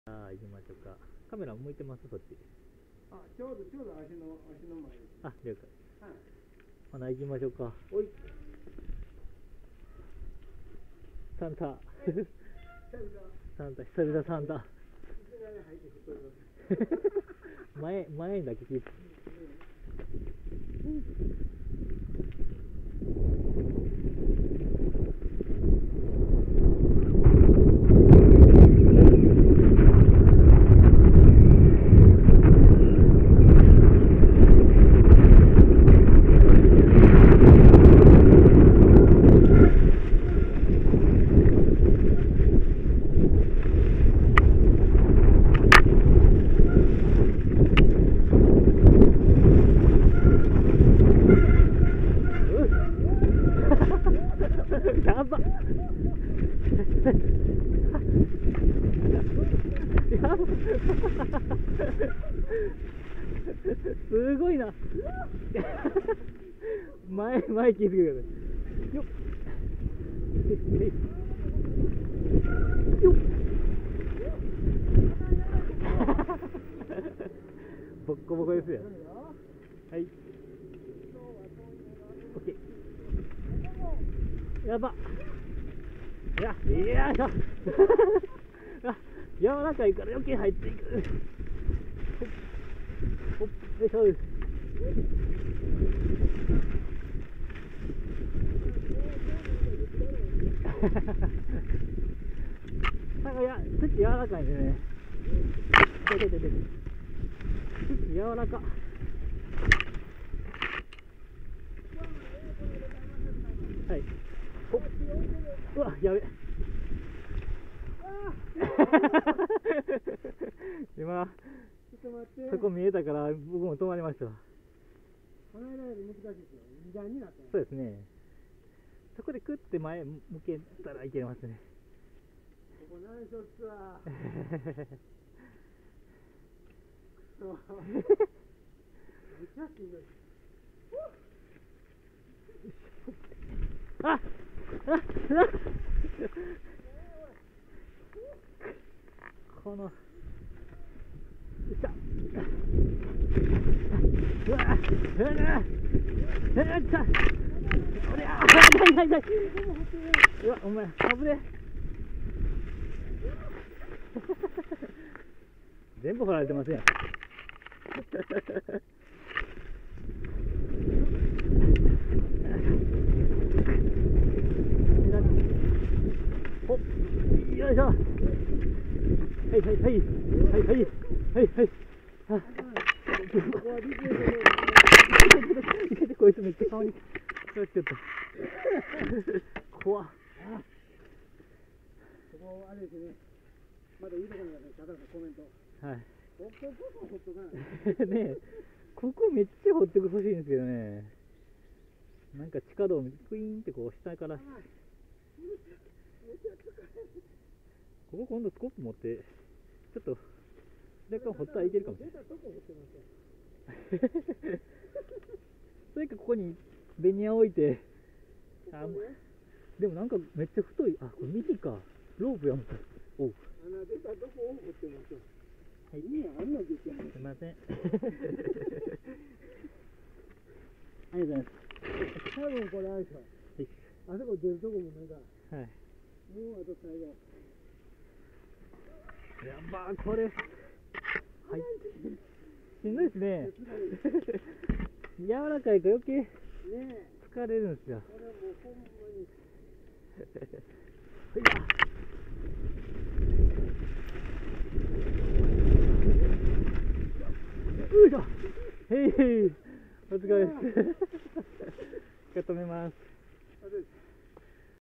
ああ、行きましょうか。カメラ向いてます、そっち。 あ、ちょうど足の前です。 あ、了解。 はい。 ほな、行きましょうか。 おい。 サンタ。サンタ、久々サンタ。前にだけ聞いて。やばっすごいな前気づくけどよっよっボッコボコですよ。はい、オッケー。やばっ、いやいしょあ、柔らかいから余計入っていく。ほっよいしょなんか土柔らかいんでね。土柔らか。はい。おっ、うわ、やべ。今そこ見えたから僕も止まりましたわ。 この間より難しいですよ。二段になってます。 そうですね。そこでクッて前向けたらいけますね。 ここ何しょっつわ。くそ。めっちゃしんどい。 あ、この。うわうわ、お前、危ねえ。全部掘られてますやん。お、よいしょ。はいはいはいはいはいはいはい。こいつめっちゃ顔になっちゃった。怖っ。 そこあれですね。まだいいところにある。高橋さんコメント。 はい。 ここほっとかない。 ねえ、ここめっちゃ掘ってほしいんですけどね。なんか地下道クイーンってこう下から。ここ今度スコップ持ってちょっと若干掘ったらいけるかもしれない。それかここにベニヤ置いて。でもなんかめっちゃ太い。あ、これ幹か。ロープやもん。おう。 出たとこを掘ってますよ。 はい。 いいや、あんなできる。 すみません。ありがとうございます。 多分これあれでしょ。 はい。 あそこ出るとこもなんか。 はい。 もうあと最後。 やばー、これ。はい。しんどいですね。柔らかいから余計疲れるんですよ。 これもうほんまに。 はいや。よいしょ。へいへい。お疲れです。止めます。